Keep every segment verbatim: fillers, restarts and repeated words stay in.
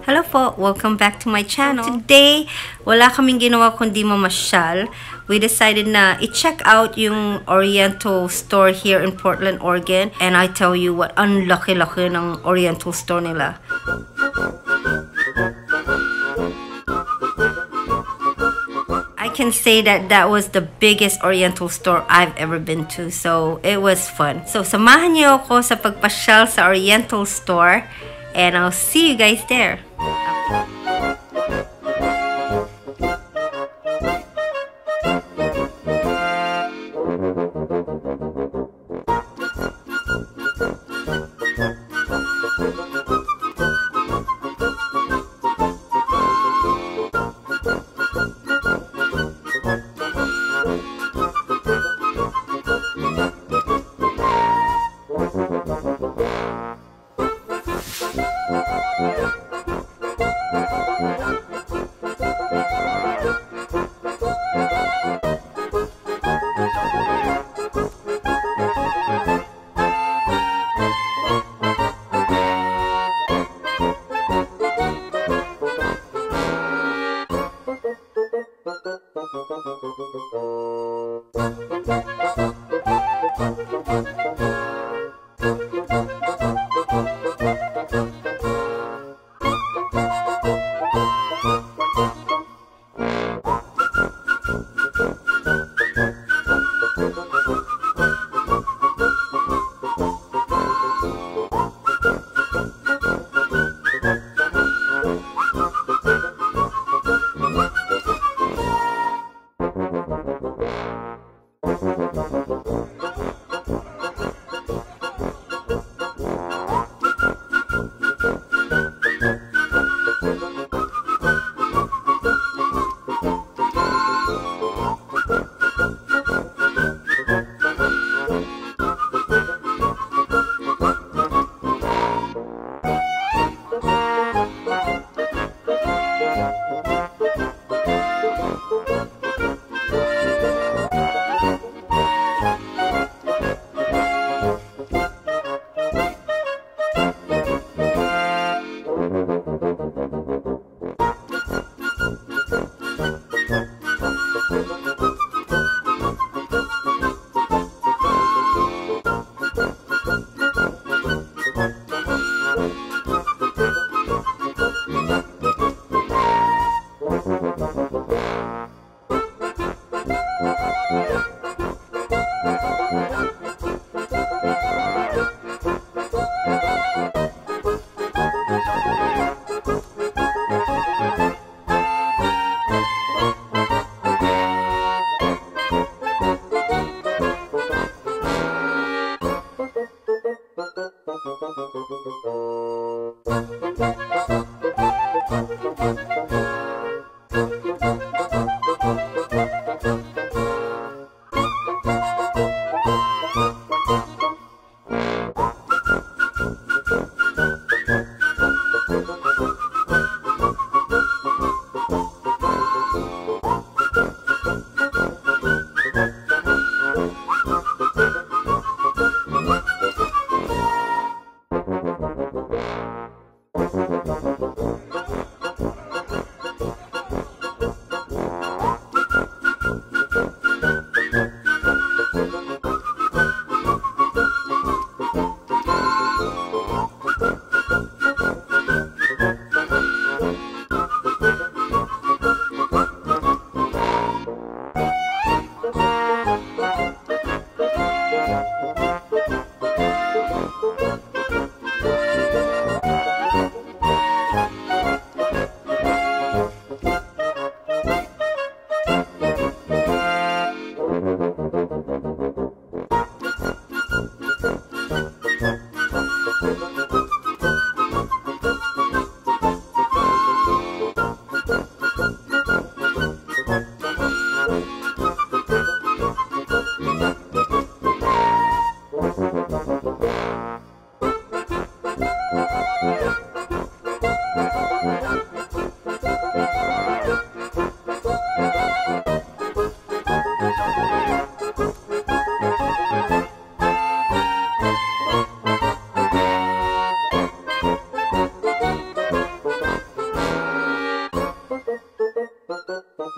Hello po! Welcome back to my channel. So today, wala kaming ginawa kundi mamasyal. We decided na i-check out yung Oriental store here in Portland, Oregon. And I tell you what, ang laki-laki ng Oriental store nila. I can say that that was the biggest Oriental store I've ever been to. So, it was fun. So, samahan niyo ako sa pagpasyal sa Oriental store. And I'll see you guys there.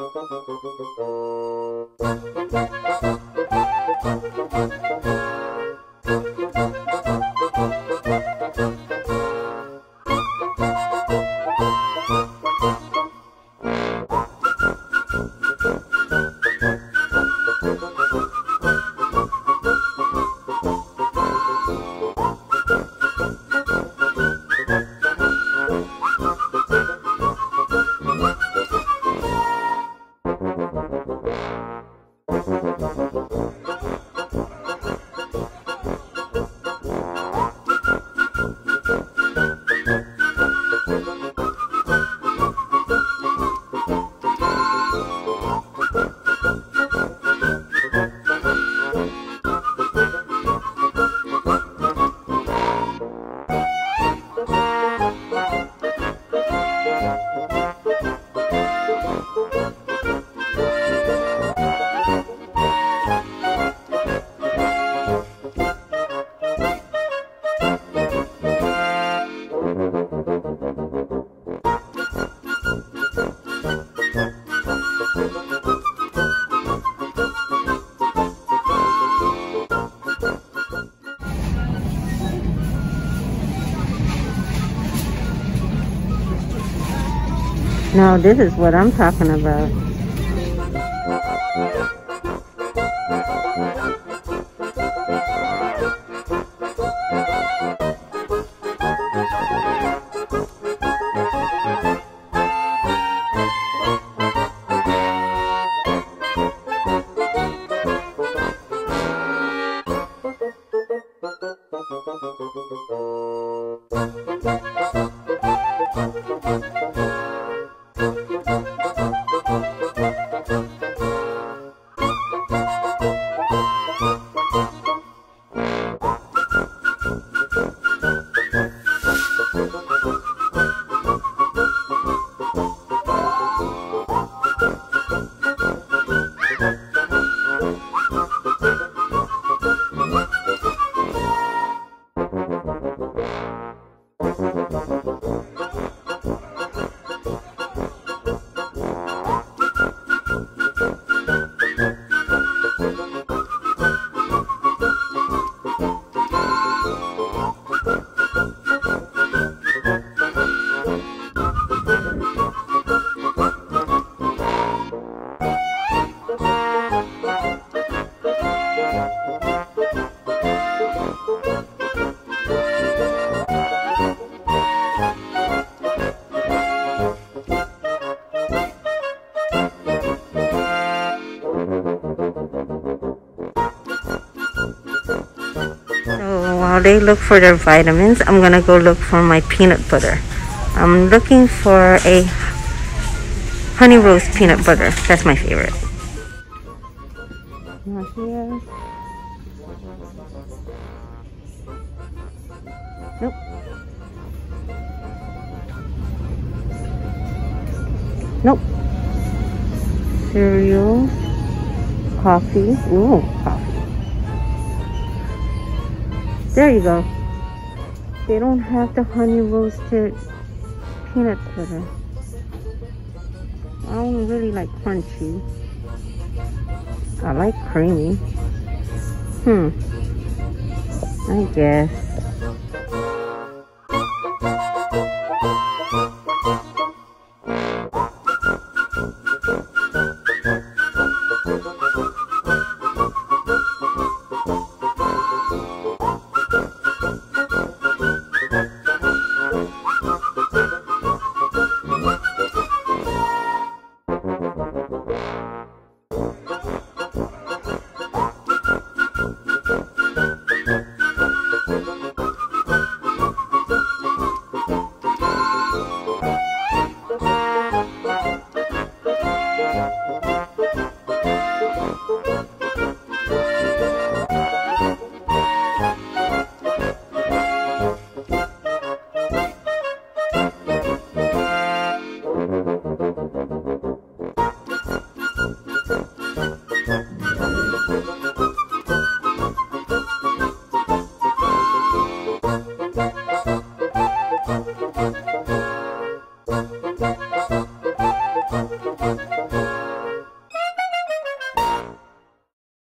Now this is what I'm talking about. While they look for their vitamins, I'm gonna go look for my peanut butter. I'm looking for a honey roast peanut butter. That's my favorite. Not here. Nope. Nope. Cereal. Coffee. Ooh, coffee. There you go. They don't have the honey roasted peanut butter. I don't really like crunchy. I like creamy. Hmm. I guess.